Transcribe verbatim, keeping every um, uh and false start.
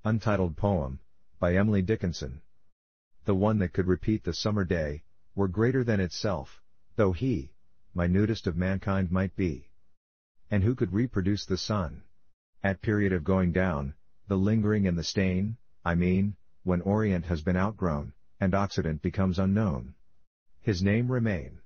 Untitled Poem, by Emily Dickinson. The one that could repeat the summer day, were greater than itself, though he, minutest of mankind might be. And who could reproduce the sun? At period of going down, the lingering and the stain, I mean, when Orient has been outgrown, and Occident becomes unknown. His name remain.